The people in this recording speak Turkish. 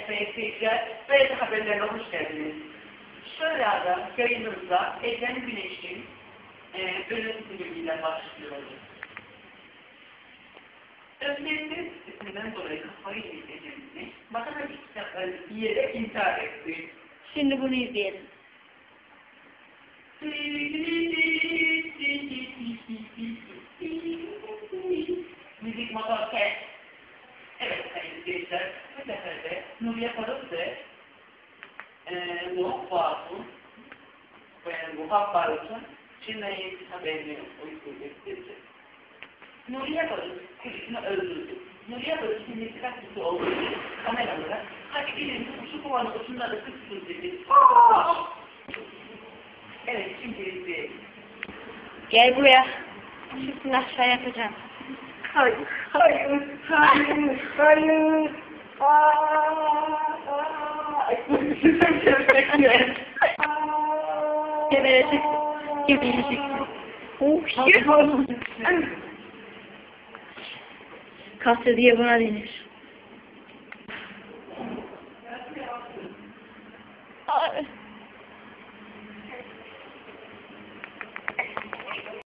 sayın seyirciler, ve haberlerine hoş geldiniz. Şöyle yayınımızda Ecem Güneş'in öğretim bilgiyle başlıyoruz. Özlemli sesinden dolayı kafayı yiyeceğimizi, matematik kitapları yiyerek intihar etti. Şimdi bunu izleyelim. Müzik motor kes. Evet sayın seyirciler, bu sefer de Nuriye Parız ve Muhaf Bağırtun ve Muhaf Bağırtun Çin'le haberini uygulayacak. Nuriye Parız kızını öldürdü. Nuriye Parız şimdi silah olduğu için kameralara hadi gelin şu kovanın ucunda da kızsın dedi. Evet şimdi izleyelim. Gel buraya. Şimdi aşağı yapacağım. Hayır, hayır, hayır, hayır. Geberecek. Geberecek. Kase diye buna denir. Ay.